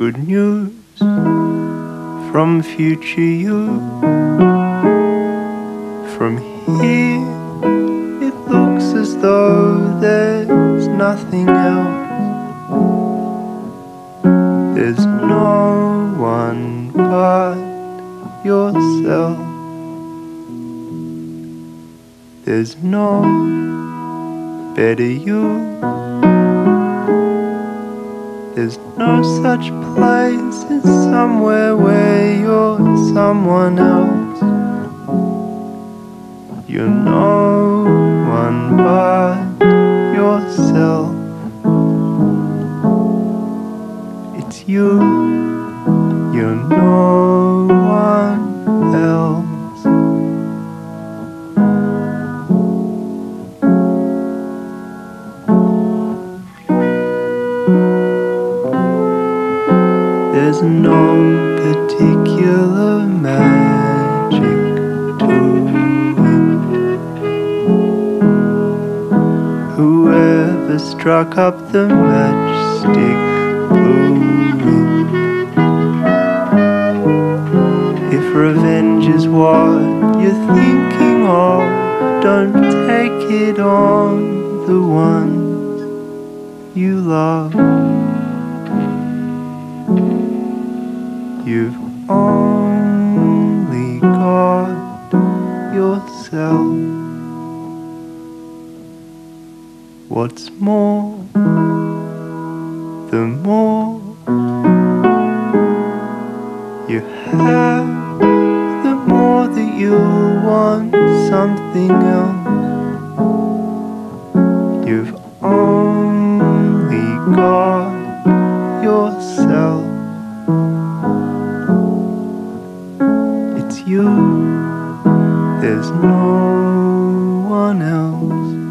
good news from future you. From here it looks as though there's nothing else. There's no one but yourself. There's no better you. There's no such place as somewhere where you're someone else. You're no one but yourself. It's you. You're no one else. There's no particular magic to it. Whoever struck up the matchstick blew it. If revenge is what you're thinking of, don't take it on the ones you love. You've only got yourself. What's more, the more you have, the more that you'll want something else. You've only got yourself. It's you, there's no one else.